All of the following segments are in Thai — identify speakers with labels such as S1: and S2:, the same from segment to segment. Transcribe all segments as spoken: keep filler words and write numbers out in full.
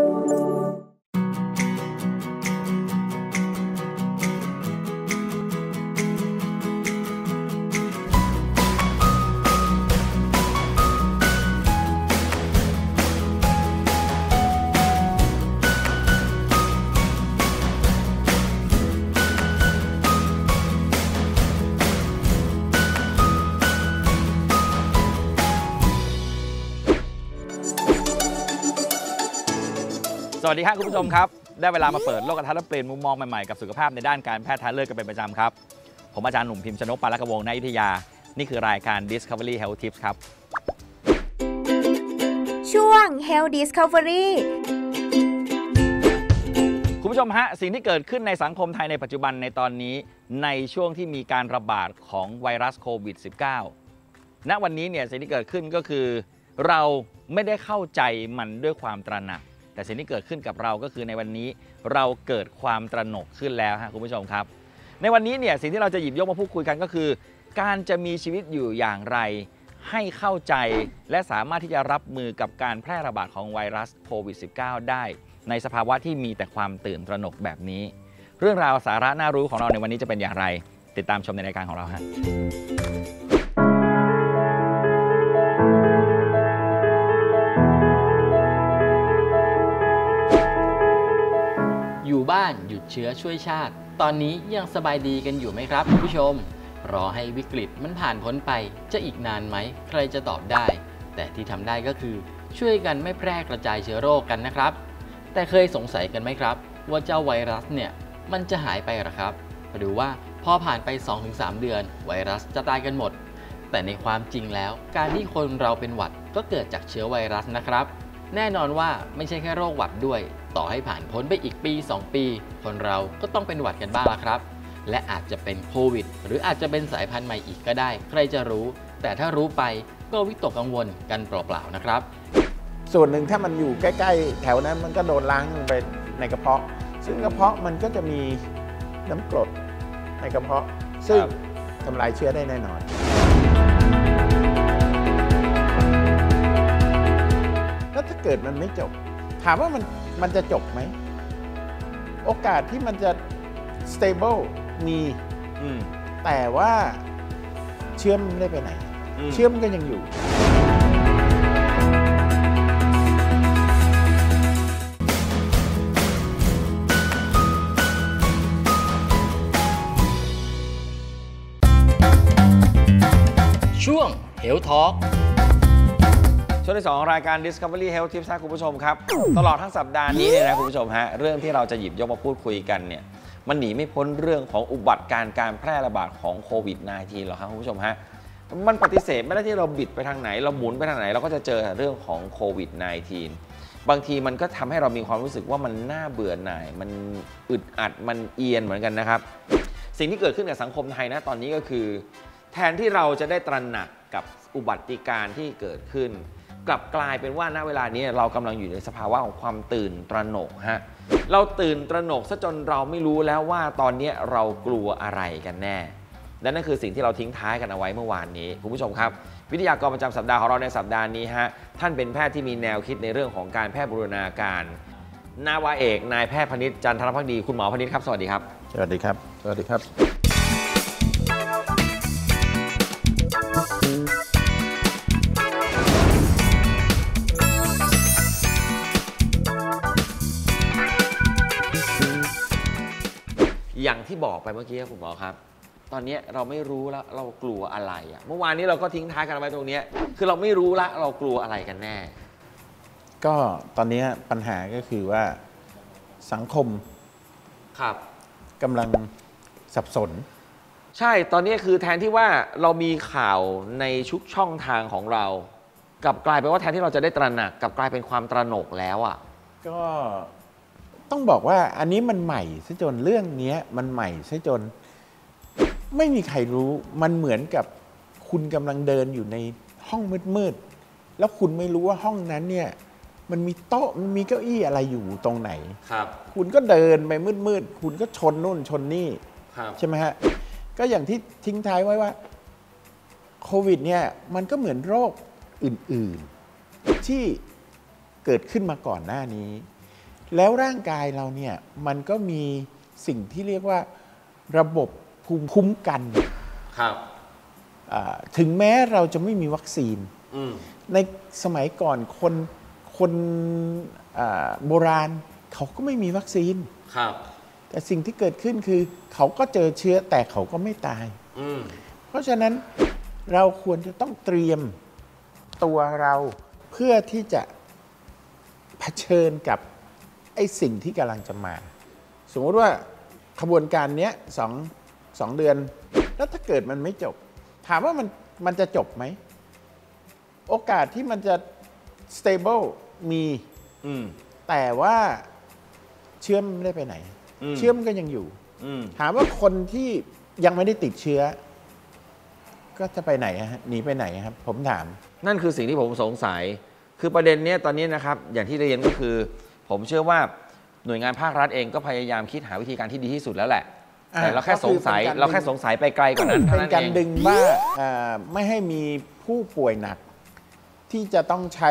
S1: สวัสดีครับคุณผู้ชมครับได้เวลามาเปิดโลกทัศน์และเปลี่ยนมุมมองใหม่ๆกับสุขภาพในด้านการแพทย์ทางเลือกกันเป็นประจำครับผมอาจารย์หนุ่มพิมพ์ชนกปาลกวงศ์ณอยุธยานี่คือรายการ Discovery Health Tips ครับ
S2: ช่วง Health Discovery
S1: คุณผู้ชมฮะสิ่งที่เกิดขึ้นในสังคมไทยในปัจจุบันในตอนนี้ในช่วงที่มีการระบาดของไวรัสโควิด สิบเก้า ณวันนี้เนี่ยสิ่งที่เกิดขึ้นก็คือเราไม่ได้เข้าใจมันด้วยความตระหนักแต่สิ่งที่เกิดขึ้นกับเราก็คือในวันนี้เราเกิดความตระหนกขึ้นแล้วฮะคุณผู้ชมครับในวันนี้เนี่ยสิ่งที่เราจะหยิบยกมาพูดคุยกันก็คือการจะมีชีวิตอยู่อย่างไรให้เข้าใจและสามารถที่จะรับมือกับการแพร่ระบาดของไวรัสโควิด สิบเก้า ได้ในสภาวะที่มีแต่ความตื่นตระหนกแบบนี้เรื่องราวสาระน่ารู้ของเราในวันนี้จะเป็นอย่างไรติดตามชมในรายการของเราฮะ
S3: อยู่บ้านหยุดเชื้อช่วยชาติตอนนี้ยังสบายดีกันอยู่ไหมครับคุณผู้ชมรอให้วิกฤตมันผ่านพ้นไปจะอีกนานไหมใครจะตอบได้แต่ที่ทำได้ก็คือช่วยกันไม่แพร่กระจายเชื้อโรคกันนะครับแต่เคยสงสัยกันไหมครับว่าเจ้าไวรัสเนี่ยมันจะหายไปหรอครับหรือว่าพอผ่านไป สองถึงสาม เดือนไวรัสจะตายกันหมดแต่ในความจริงแล้วการที่คนเราเป็นหวัดก็เกิดจากเชื้อไวรัสนะครับแน่นอนว่าไม่ใช่แค่โรคหวัดด้วยต่อให้ผ่านพ้นไปอีกปีสองปีคนเราก็ต้องเป็นหวัดกันบ้างละครับและอาจจะเป็นโควิดหรืออาจจะเป็นสายพันธุ์ใหม่อีกก็ได้ใครจะรู้แต่ถ้ารู้ไปก็วิตกกังวลกันเปล่าๆนะครับ
S4: ส่วนหนึ่งถ้ามันอยู่ใกล้ๆแถวนั้นมันก็โดนล้างไปในกระเพาะซึ่งกระเพาะมันก็จะมีน้ำกรดในกระเพาะซึ่งทำลายเชื้อได้แน่นอนแล้วถ้าเกิดมันไม่จบถามว่ามันมันจะจบไหมโอกาสที่มันจะ stable มีแต่ว่าเชื้อมันไม่ได้ไปไหนเชื้อมันก็ยังอยู่
S3: ช่วง Health Talk
S1: ช่วงที่สองรายการ Discovery Health Tips คุณผู้ชมครับตลอดทั้งสัปดาห์นี้เนี่ยนะคุณผู้ชมฮะเรื่องที่เราจะหยิบยกมาพูดคุยกันเนี่ยมันหนีไม่พ้นเรื่องของอุบัติการการแพร่ระบาดของโควิด สิบเก้า หรอกครับคุณผู้ชมฮะมันปฏิเสธไม่ได้ที่เราบิดไปทางไหนเราหมุนไปทางไหนเราก็จะเจอเรื่องของโควิด สิบเก้า บางทีมันก็ทำให้เรามีความรู้สึกว่ามันน่าเบื่อหน่ายมันอึดอัดมันเอียนเหมือนกันนะครับสิ่งที่เกิดขึ้นกับสังคมไทยนะตอนนี้ก็คือแทนที่เราจะได้ตระหนักกับอุบัติการณ์ที่เกิดขึ้นกลับกลายเป็นว่าณเวลานี้เรากำลังอยู่ในสภาวะของความตื่นตระหนกฮะเราตื่นตระหนกซะจนเราไม่รู้แล้วว่าตอนนี้เรากลัวอะไรกันแน่และนั่นคือสิ่งที่เราทิ้งท้ายกันเอาไว้เมื่อวานนี้คุณผู้ชมครับวิทยากรประจำสัปดาห์ของเราในสัปดาห์นี้ฮะท่านเป็นแพทย์ที่มีแนวคิดในเรื่องของการแพทย์บูรณาการนาวาเอกนายแพทย์พนิษฐ์จันทรภักดีคุณหมอพนิษฐ์ครับสวัสดีครับ
S4: สวัสดีครับสวัสดีครับ
S1: อย่างที่บอกไปเมื่อกี้คุณหมอครับตอนนี้เราไม่รู้แล้วเรากลัวอะไรอ่ะเมื่อวานนี้เราก็ทิ้งท้ายกันไว้ตรงนี้คือเราไม่รู้ละเรากลัวอะไรกันแน่
S4: ก็ตอนนี้ปัญหาก็คือว่าสังคม
S1: ครับ
S4: กำลังสับสน
S1: ใช่ตอนนี้คือแทนที่ว่าเรามีข่าวในชุกช่องทางของเรากลับกลายเป็นว่าแทนที่เราจะได้ตระหนักกลับกลายเป็นความตระหนกแล้วอ่ะ
S4: ก็ต้องบอกว่าอันนี้มันใหม่ซะจนเรื่องนี้มันใหม่ซะจนไม่มีใครรู้มันเหมือนกับคุณกำลังเดินอยู่ในห้องมืดๆแล้วคุณไม่รู้ว่าห้องนั้นเนี่ยมันมีโต๊ะมันมีเก้าอี้อะไรอยู่ตรงไหน
S1: ครับ
S4: คุณก็เดินไปมืดๆคุณก็ชนนู่นชนนี่ใช่ไหมฮะก็อย่างที่ทิ้งท้ายไว้ว่าโควิดเนี่ยมันก็เหมือนโรคอื่นๆที่เกิดขึ้นมาก่อนหน้านี้แล้วร่างกายเราเนี่ยมันก็มีสิ่งที่เรียกว่าระบบภูมิคุ้มกัน
S1: ครับ
S4: ถึงแม้เราจะไม่มีวัคซีน ในสมัยก่อนคนคนโบราณเขาก็ไม่มีวัคซีน
S1: ครับ
S4: แต่สิ่งที่เกิดขึ้นคือเขาก็เจอเชื้อแต่เขาก็ไม่ตาย เพราะฉะนั้นเราควรจะต้องเตรียมตัวเราเพื่อที่จะเผชิญกับไอ้สิ่งที่กำลังจะมา สมมติว่าขบวนการนี้สองสองเดือนแล้วถ้าเกิดมันไม่จบถามว่ามันมันจะจบไหมโอกาสที่มันจะ stable มีแต่ว่าเชื้อมันไม่ได้ไปไหนเชื้อมันก็ยังอยู่ถามว่าคนที่ยังไม่ได้ติดเชื้อก็จะไปไหนฮะหนีไปไหนครับผมถาม
S1: นั่นคือสิ่งที่ผมสงสัยคือประเด็นนี้ตอนนี้นะครับอย่างที่เรียนก็คือผมเชื่อว่าหน่วยงานภาครัฐเองก็พยายามคิดหาวิธีการที่ดีที่สุดแล้วแหละแต่เราแค่สงสัยเราแค่สงสัยไปไกลกว่านั้น
S4: เป็นการดึงว่าไม่ให้มีผู้ป่วยหนักที่จะต้องใช้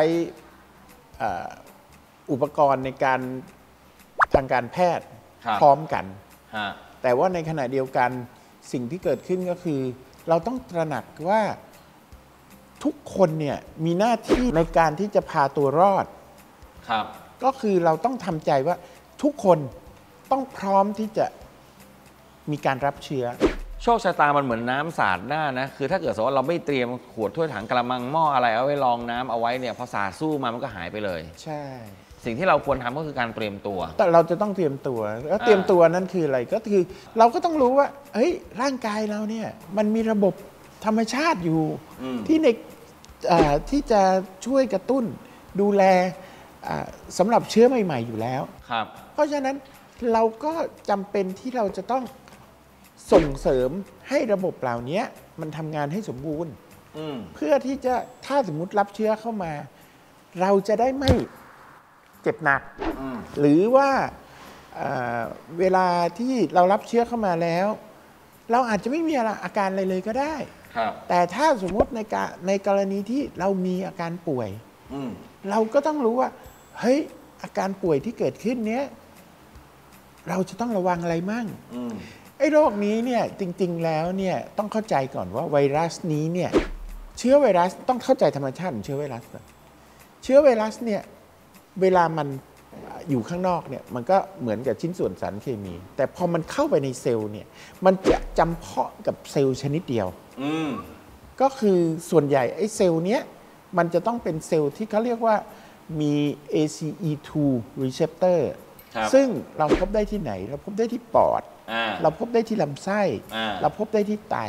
S4: อุปกรณ์ในการทางการแพทย์พร้อมกันแต่ว่าในขณะเดียวกันสิ่งที่เกิดขึ้นก็คือเราต้องตระหนักว่าทุกคนเนี่ยมีหน้าที่ในการที่จะพาตัวรอด
S1: ครับ
S4: ก็คือเราต้องทำใจว่าทุกคนต้องพร้อมที่จะมีการรับเชื้อ
S1: โชคชะตามันเหมือนน้ำสาดหน้านะคือถ้าเกิดสมมติว่าเราไม่เตรียมขวดถ้วยถังกระมังหม้ออะไรเอาไว้รองน้ำเอาไว้เนี่ยพอสาดสู้มามันก็หายไปเลย
S4: ใช่
S1: สิ่งที่เราควรทำก็คือการเตรียมตัว
S4: แต่เราจะต้องเตรียมตัวแล้วเตรียมตัวนั้นคืออะไรก็คือเราก็ต้องรู้ว่าเฮ้ยร่างกายเราเนี่ยมันมีระบบธรรมชาติอยู่ที่ในที่จะช่วยกระตุ้นดูแลสำหรับเชื้อใหม่ๆอยู่แล้ว
S1: ครับ
S4: เพราะฉะนั้นเราก็จำเป็นที่เราจะต้องส่งเสริมให้ระบบเหล่านี้มันทำงานให้สมบูรณ์เพื่อที่จะถ้าสมมุติรับเชื้อเข้ามาเราจะได้ไม่เจ็บหนักหรือว่าเวลาที่เรารับเชื้อเข้ามาแล้วเราอาจจะไม่มีอาการอะไรเลยก็ได้แต่ถ้าสมมติในการในกรณีที่เรามีอาการป่วยเราก็ต้องรู้ว่าเฮ้ยอาการป่วยที่เกิดขึ้นเนี้ยเราจะต้องระวังอะไรมั่งไอ้โรคนี้เนี่ยจริงๆแล้วเนี่ยต้องเข้าใจก่อนว่าไวรัสนี้เนี่ยเชื้อไวรัสต้องเข้าใจธรรมชาติของเชื้อไวรัสเชื้อไวรัสเนี่ยเวลามันอยู่ข้างนอกเนี่ยมันก็เหมือนกับชิ้นส่วนสารเคมีแต่พอมันเข้าไปในเซลล์เนี่ยมันจะจำเพาะกับเซลล์ชนิดเดียวก็คือส่วนใหญ่ไอ้เซลล์เนี้ยมันจะต้องเป็นเซลล์ที่เขาเรียกว่ามี เอ ซี อี ทู receptor ซึ่งเราพบได้ที่ไหนเราพบได้ที่ปอดเราพบได้ที่ลำไส้เราพบได้ที่ไต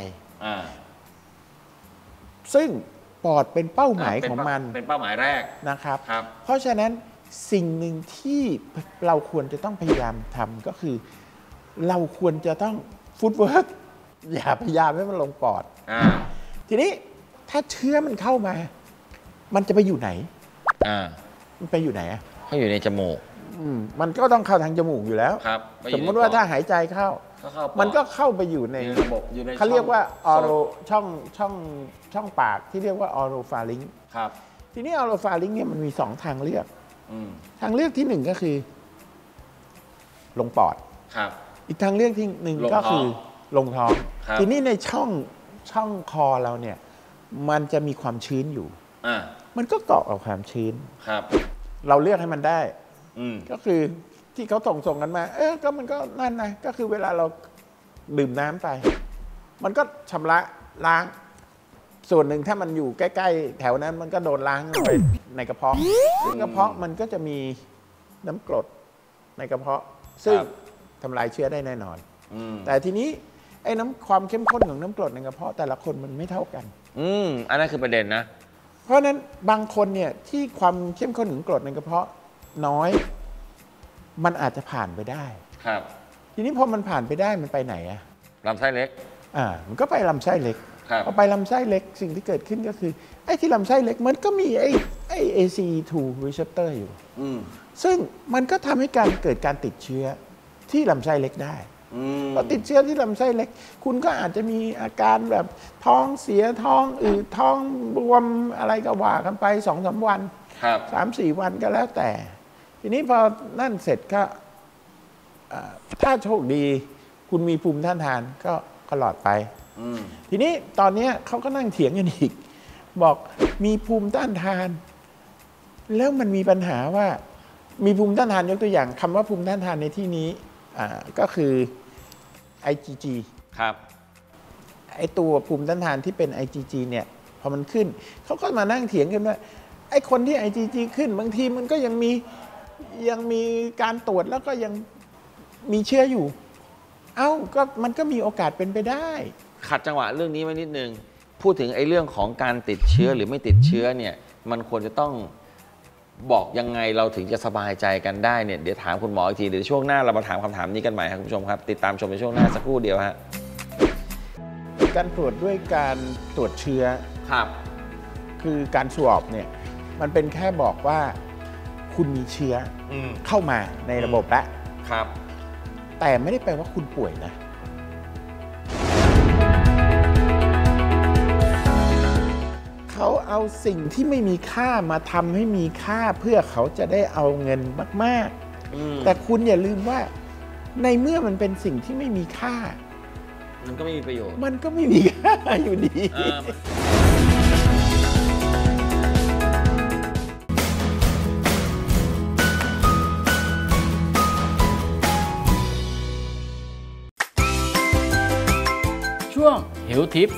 S4: ซึ่งปอดเป็นเป้าหมายของมัน
S1: เป็นเป้าหมายแรก
S4: นะครับเพราะฉะนั้นสิ่งหนึ่งที่เราควรจะต้องพยายามทำก็คือเราควรจะต้องฟุตเวิร์กอย่าพยายามให้มันลงปอดทีนี้ถ้าเชื้อมันเข้ามามันจะไปอยู่ไหนมันไปอยู่ไหนอ่ะ
S1: เขาอยู่ในจมูก
S4: มันก็ต้องเข้าทางจมูกอยู่แล้วสมมติว่าถ้าหายใจเข้ามันก็เข้าไปอยู่ใน
S1: ระบบอยู่ใน
S4: เขาเรียกว่าออโรช่องช่องช่องปากที่เรียกว่าออโรฟาริงก์ทีนี้ออโรฟาริงก์เนี่ยมันมีสองทางเลือกทางเลือกที่หนึ่งก็คือลงปอดอีกทางเลือกที่หนึ่งก็คือลงท้องทีนี้ในช่องช่องคอเราเนี่ยมันจะมีความชื้นอยู่มันก็เกาะกับความชื้นเราเลือกให้มันได้ก็คือที่เขาส่งส่งกันมาเออก็มันก็นั่นนะก็คือเวลาเราดื่มน้ำไปมันก็ชำระล้างส่วนหนึ่งถ้ามันอยู่ใกล้ๆแถวนั้นมันก็โดนล้างไปในกระเพาะซึ่งกระเพาะมันก็จะมีน้ำกรดในกระเพาะซึ่งทำลายเชื้อได้แน่นอนแต่ทีนี้ไอ้น้ำความเข้มข้นของน้ำกรดในกระเพาะแต่ละคนมันไม่เท่ากัน
S1: อืมอันนั้นคือประเด็นนะ
S4: เพราะนั้นบางคนเนี่ยที่ความเข้มข้นของกรดในกระเพาะน้อยมันอาจจะผ่านไปได้
S1: ครับ
S4: ทีนี้พอมันผ่านไปได้มันไปไหนอะ
S1: ลำไส้เล็ก
S4: อ่ามันก็ไปลำไส้เล็กพอไปลำไส้เล็กสิ่งที่เกิดขึ้นก็คือไอ้ที่ลำไส้เล็กมันก็มีไอ้ไอ้ เอ ซี อี ทู receptor อยู่ซึ่งมันก็ทำให้การเกิดการติดเชื้อที่ลำไส้เล็กได้พอติดเชื้อที่ลำไส้เล็กคุณก็อาจจะมีอาการแบบท้องเสียท้องอืดท้องบวมอะไรก็ว่ากันไป สองถึงสาม วันสามสี่วันก็แล้วแต่ทีนี้พอนั่นเสร็จก็ถ้าโชคดีคุณมีภูมิต้านทานก็ก็หลอดไปทีนี้ตอนนี้เขาก็นั่งเถียงกันอีกบอกมีภูมิต้านทานแล้วมันมีปัญหาว่ามีภูมิต้านทานยกตัวอย่างคำว่าภูมิต้านทานในที่นี้ก็คือ ไอ จี จี
S1: ครับ
S4: ไอตัวภูมิต้านทานที่เป็น ไอ จี จี เนี่ยพอมันขึ้นเขาก็มานั่งเถียงกันว่าไอคนที่ ไอ จี จี ขึ้นบางทีมันก็ยังมียังมีการตรวจแล้วก็ยังมีเชื้ออยู่เอ้าก็มันก็มีโอกาสเป็นไปได้
S1: ขัดจังหวะเรื่องนี้ไว้นิดนึงพูดถึงไอ้เรื่องของการติดเชื้อหรือไม่ติดเชื้อเนี่ยมันควรจะต้องบอกยังไงเราถึงจะสบายใจกันได้เนี่ยเดี๋ยวถามคุณหมออีกทีเดี๋ยวช่วงหน้าเรามาถามคำถามนี้กันใหม่ครับคุณผู้ชมครับติดตามชมในช่วงหน้าสักครู่เดียวฮะ
S4: การตรวจด้วยการตรวจเชื้อ
S1: ครับ
S4: คือการสวอปเนี่ยมันเป็นแค่บอกว่าคุณมีเชื้อเข้ามาในระบบแล้ว
S1: ครับ
S4: แต่ไม่ได้แปลว่าคุณป่วยนะเขาเอาสิ่งที่ไม่มีค่ามาทำให้มีค่าเพื่อเขาจะได้เอาเงินมากๆแต่คุณอย่าลืมว่าในเมื่อมันเป็นสิ่งที่ไม่มีค่า
S1: มันก็ไม่มีประโยชน์
S4: มันก็ไม่มีค่าอยู่ดี
S3: ช่วง Health Tips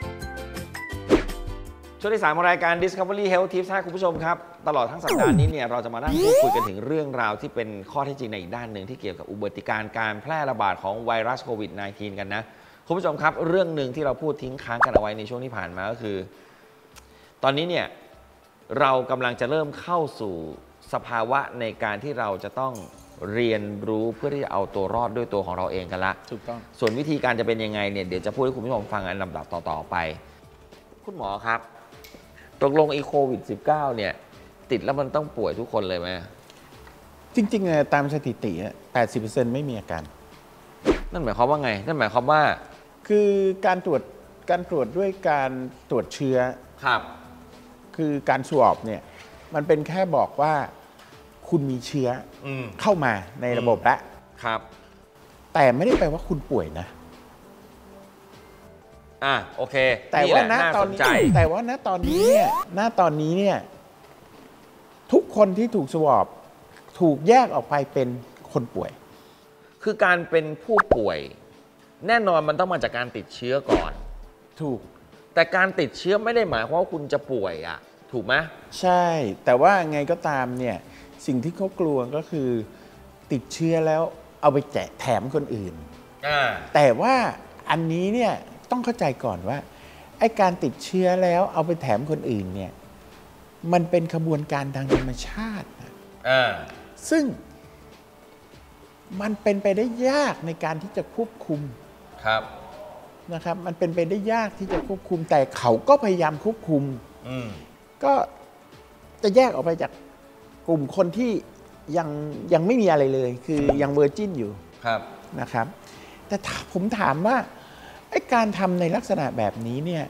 S1: ช่วงที่สามของรายการ Discovery Health Tips ให้คุณผู้ชมครับตลอดทั้งสัปดาห์นี้เนี่ยเราจะมานั่งพูดคุยกันถึงเรื่องราวที่เป็นข้อเท็จจริงในอีกด้านหนึ่งที่เกี่ยวกับอุบัติการการแพร่ระบาดของไวรัสโควิด สิบเก้า กันนะคุณผู้ชมครับเรื่องหนึ่งที่เราพูดทิ้งค้างกันเอาไว้ในช่วงที่ผ่านมาก็คือตอนนี้เนี่ยเรากำลังจะเริ่มเข้าสู่สภาวะในการที่เราจะต้องเรียนรู้เพื่อที่จะเอาตัวรอดด้วยตัวของเราเองกันละ
S4: ถูกต้อง
S1: ส่วนวิธีการจะเป็นยังไงเนี่ยเดี๋ยวจะพูดให้คุณผู้ชมฟังอันลำดับต่อๆไปคุณหมอครับตกลงไอ้โควิด สิบเก้า เนี่ยติดแล้วมันต้องป่วยทุกคนเลยไหม
S4: จริงๆตามสถิติ แปดสิบเปอร์เซ็นต์ ไม่มีอาการ
S1: นั่นหมายความว่าไงนั่นหมายความว่า
S4: คือการตรวจการตรวจด้วยการตรวจเชื้อ
S1: ครับ
S4: คือการสวอปเนี่ยมันเป็นแค่บอกว่าคุณมีเชื้อเข้ามาในระบบแล้ว
S1: ครับ
S4: แต่ไม่ได้แปลว่าคุณป่วยนะ
S1: อ่ะโอเค
S4: แต่ว่าณตอนนี้แต่ว่าณตอนนี้เนี่ยณตอนนี้เนี่ยทุกคนที่ถูกสวอปถูกแยกออกไปเป็นคนป่วย
S1: คือการเป็นผู้ป่วยแน่นอนมันต้องมาจากการติดเชื้อก่อน
S4: ถูก
S1: แต่การติดเชื้อไม่ได้หมายความว่าคุณจะป่วยอ่ะถูกไหม
S4: ใช่แต่ว่าไงก็ตามเนี่ยสิ่งที่เขากลัวก็คือติดเชื้อแล้วเอาไปแจกแถมคนอื่นแต่ว่าอันนี้เนี่ยต้องเข้าใจก่อนว่าไอ้การติดเชื้อแล้วเอาไปแถมคนอื่นเนี่ยมันเป็นขบวนการทางธรรมชาติซึ่งมันเป็นไปได้ยากในการที่จะควบคุม
S1: ครับ
S4: นะครับมันเป็นไปได้ยากที่จะควบคุมแต่เขาก็พยายามควบคุมก็จะแยกออกไปจากกลุ่มคนที่ยังยังไม่มีอะไรเลยคือยังเวอร์จินอยู่นะครับแต่ผมถามว่าไอ้การทำในลักษณะแบบนี้เนี่ย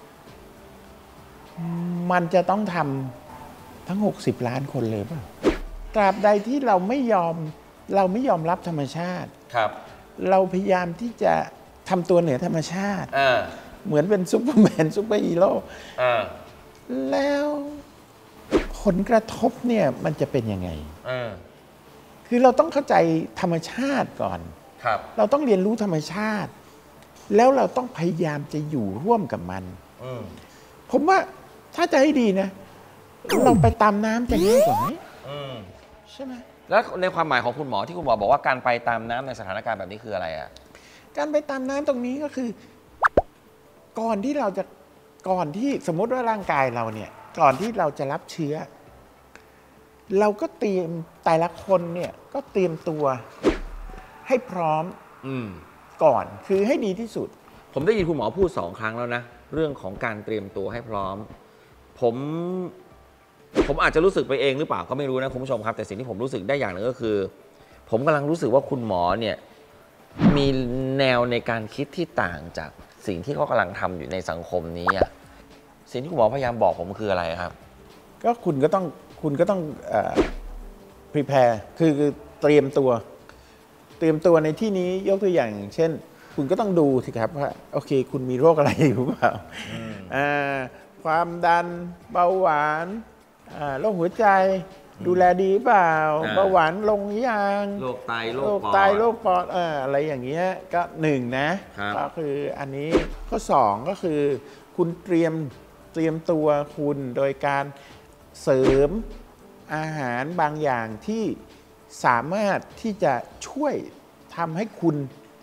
S4: มันจะต้องทำทั้งหกสิบล้านคนเลยป่ะตราบใดที่เราไม่ยอมเราไม่ยอมรับธรรมชาติ
S1: ครับ
S4: เราพยายามที่จะทำตัวเหนือธรรมชาติเหมือนเป็นซุปเปอร์แมนซุปเปอร์ฮีโร่แล้วผลกระทบเนี่ยมันจะเป็นยังไงคือเราต้องเข้าใจธรรมชาติก่อนเราต้องเรียนรู้ธรรมชาติแล้วเราต้องพยายามจะอยู่ร่วมกับมันผมว่าถ้าจะให้ดีนะเราไปตามน้ำจะง่ายกว่าไหมใช่ไหม
S1: แล้วในความหมายของคุณหมอที่คุณหมอบอกว่าการไปตามน้ำในสถานการณ์แบบนี้คืออะไรอ่ะ
S4: การไปตามน้ำตรงนี้ก็คือก่อนที่เราจะก่อนที่สมมติว่าร่างกายเราเนี่ยก่อนที่เราจะรับเชื้อเราก็เตรียมแต่ละคนเนี่ยก็เตรียมตัวให้พร้อมก่อนคือให้ดีที่สุด
S1: ผมได้ยินคุณหมอพูดสองครั้งแล้วนะเรื่องของการเตรียมตัวให้พร้อมผมผมอาจจะรู้สึกไปเองหรือเปล่าก็ไม่รู้นะคุณผู้ชมครับแต่สิ่งที่ผมรู้สึกได้อย่างหนึ่งก็คือผมกำลังรู้สึกว่าคุณหมอเนี่ยมีแนวในการคิดที่ต่างจากสิ่งที่เขากำลังทำอยู่ในสังคมนี้อะสิ่งที่คุณหมอพยายามบอกผมคืออะไรครับ
S4: ก็คุณก็ต้องคุณก็ต้องเอ่อ prepare คือคือเตรียมตัวเตรียมตัวในที่นี้ยกตัวอย่างเช่นคุณก็ต้องดูสิครับว่าโอเคคุณมีโรคอะไรอยู่เปล่าความดันเบาหวานโรคหัวใจดูแลดีเปล่าเบาหวานลงยัง
S1: โรคไตโรคปอด
S4: ไตโรคปอดอะไรอย่างเงี้ยก็หนึ่งนะก็คืออันนี้ข้อสองก็คือคุณเตรียมเตรียมตัวคุณโดยการเสริมอาหารบางอย่างที่สามารถที่จะช่วยทำให้คุณ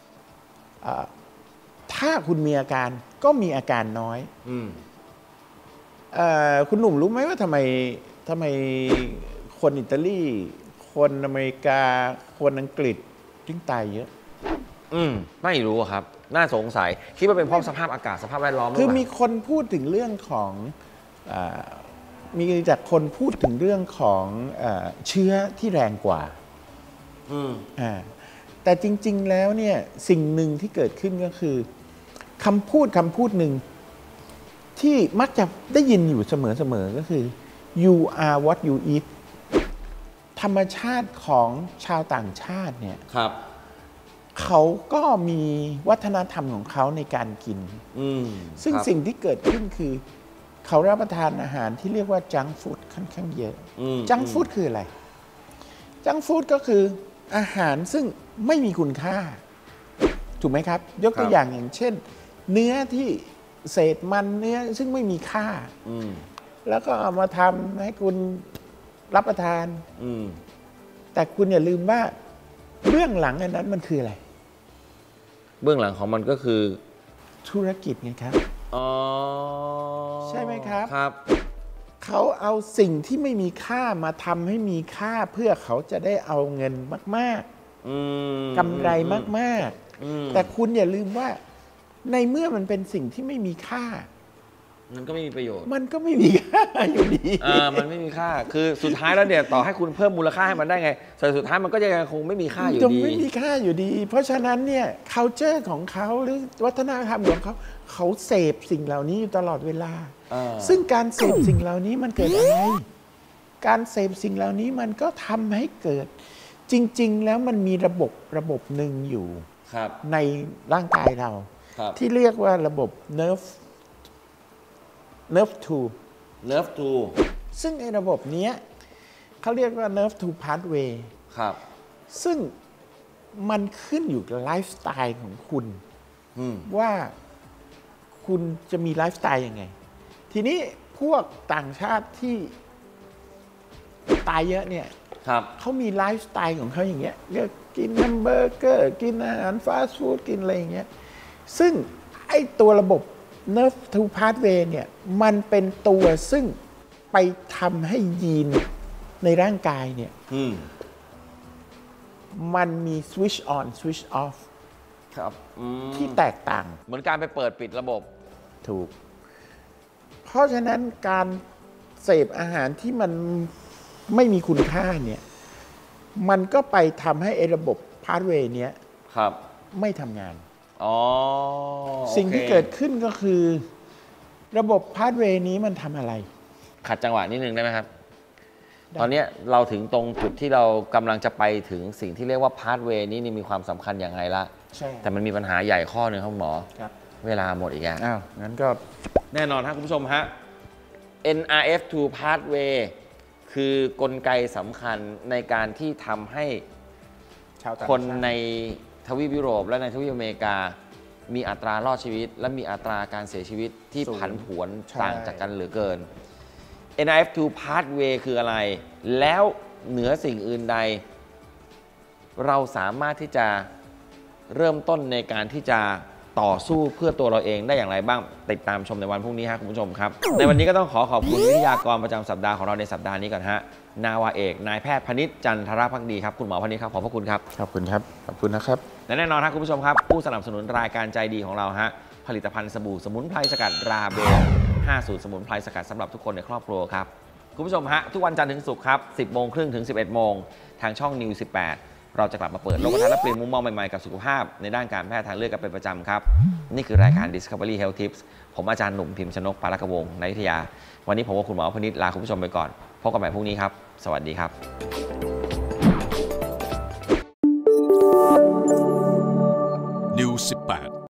S4: ถ้าคุณมีอาการก็มีอาการน้อยอคุณหนุ่มรู้ไหมว่าทำไมทำไมคนอิตาลีคนอเมริกาคนอังกฤษถึงตายเยอะ
S1: อืมไม่รู้ครับน่าสงสัยคิดว่าเป็นเพราะสภาพอากาศสภาพแวดล้อม
S4: คือมีคนพูดถึงเรื่องของอมีจากคนพูดถึงเรื่องของเอเชื้อที่แรงกว่าอืมอ่าแต่จริงๆแล้วเนี่ยสิ่งหนึ่งที่เกิดขึ้นก็คือคำพูดคำพูดหนึ่งที่มักจะได้ยินอยู่เสมอๆก็คือ you are what you eat ธรรมชาติของชาวต่างชาติเนี่ย
S1: ครับ
S4: เขาก็มีวัฒนธรรมของเขาในการกินซึ่งสิ่งที่เกิดขึ้นคือเขารับประทานอาหารที่เรียกว่าจังก์ฟู้ดค่อนข้างเยอะจังก์ฟู้ดคืออะไรจังก์ฟู้ดก็คืออาหารซึ่งไม่มีคุณค่าถูกไหมครับยกตัวอย่างอย่างเช่นเนื้อที่เศษมันเนื้อซึ่งไม่มีค่าแล้วก็เอามาทำให้คุณรับประทานแต่คุณอย่าลืมว่าเบื้องหลังอันนั้นมันคืออะไร
S1: เบื้องหลังของมันก็คือ
S4: ธุรกิจไงครับ
S1: อ๋อ
S4: ใช่ไหมครับ
S1: ครับ
S4: เขาเอาสิ่งที่ไม่มีค่ามาทำให้มีค่าเพื่อเขาจะได้เอาเงินมากๆกำไรมากๆแต่คุณอย่าลืมว่าในเมื่อมันเป็นสิ่งที่ไม่มีค่า
S1: มันก็ไม่มีประโยชน์
S4: มันก็ไม่มีค่าอยู่ดี
S1: อ่ามันไม่มีค่าคือสุดท้ายแล้วเนี่ยต่อให้คุณเพิ่มมูลค่าให้มันได้ไงแต่สุดท้ายมันก็ยังคงไม่มีค่าอยู่ดี
S4: ไม่มีค่าอยู่ดีเพราะฉะนั้นเนี่ย culture ของเขาหรือวัฒนธรรมของเขาเขาเสพสิ่งเหล่านี้อยู่ตลอดเวลาซึ่งการเสพสิ่งเหล่านี้มันเกิดอะไรการเสพสิ่งเหล่านี้มันก็ทำให้เกิดจริงๆแล้วมันมีระบบระบบหนึ่งอยู่ในร่างกายเราที่เรียกว่าระบบ nerve nerve two
S1: nerve two
S4: ซึ่งในระบบนี้เขาเรียกว่า nerve two pathway
S1: ครับ
S4: ซึ่งมันขึ้นอยู่กับไลฟ์สไตล์ของคุณว่าคุณจะมีไลฟ์สไตล์ยังไงทีนี้พวกต่างชาติที่ตายเยอะเนี่ยเขามีไลฟ์สไตล์ของเขาอย่างเงี้ยเรียกกินแฮมเบอร์เกอร์กินอาหารฟาสต์ฟู้ดกินอะไรอย่างเงี้ยซึ่งไอ้ตัวระบบ nerve two pathway เนี่ยมันเป็นตัวซึ่งไปทำให้ยีนในร่างกายเนี่ยมันมี switch on switch off
S1: ครับ
S4: ที่แตกต่าง
S1: เหมือนการไปเปิดปิดระบบ
S4: ถูกเพราะฉะนั้นการเสพอาหารที่มันไม่มีคุณค่าเนี่ยมันก็ไปทำให้ไอ้ระบบ pathway เนี้ยไม่ทำงาน
S1: อ๋อ
S4: สิ่งที่เกิดขึ้นก็คือระบบพาธเวย์นี้มันทำอะไร
S1: ขัดจังหวะนิดนึงได้ไหมครับตอนนี้เราถึงตรงจุดที่เรากำลังจะไปถึงสิ่งที่เรียกว่าพาธเวย์นี้นี่มีความสำคัญอย่างไรละ
S4: ใช่
S1: แต่มันมีปัญหาใหญ่ข้อหนึ่งครับหมอเวลาหมดอีกแล้ว
S4: อ้าวงั้นก็
S1: แน่นอนครับคุณผู้ชมฮะ เอ็น อาร์ เอฟ ทู pathway คือกลไกสำคัญในการที่ทำให้คนในทวีปยุโรปและในทวีปอเมริกามีอัตรารอดชีวิตและมีอัตราการเสียชีวิตที่ผันผวนต่างจากกันเหลือเกิน เอ็น อาร์ เอฟ ทู pathway คืออะไรแล้วเหนือสิ่งอื่นใดเราสามารถที่จะเริ่มต้นในการที่จะต่อสู้เพื่อตัวเราเองได้อย่างไรบ้างติดตามชมในวันพรุ่งนี้ครับคุณผู้ชมครับในวันนี้ก็ต้องขอขอบคุณวิทยากรประจำสัปดาห์ของเราในสัปดาห์นี้ก่อนฮะนาวาเอกนายแพทย์พนิษฐ์จันทรภักดีครับคุณหมอพนิษฐ์ครับขอบพระคุณครับ
S4: ขอบคุณครับขอบคุณนะครับ
S1: และแน่นอนครับคุณผู้ชมครับผู้สนับสนุนรายการใจดีของเราฮะผลิตภัณฑ์สบู่สมุนไพรสกัดราเบลห้าสูตรสมุนไพรสกัดสำหรับทุกคนในครอบครัวครับคุณผู้ชมฮะทุกวันจันทร์ถึงศุกร์ครับ สิบโมงครึ่งถึง สิบเอ็ดโมงทางช่องนิวสิบแปดเราจะกลับมาเปิดโลกทัศน์และเปลี่ยนมุมมองใหม่ๆกับสุขภาพในด้านการแพทย์ทางเลือกกันเป็นประจำครับนี่คือรายการ Discovery Health Tips ผมอาจารย์หนุ่มพิมพ์ชนกปาลกวงศ์ในวิทยาวันนี้ผมกับคุณหมอพนิษฐ์ลาคุณผู้ชมไปก่อนพบกันใหม่พรุ่งนี้ครับสวัสดีครับ
S5: สิบแปด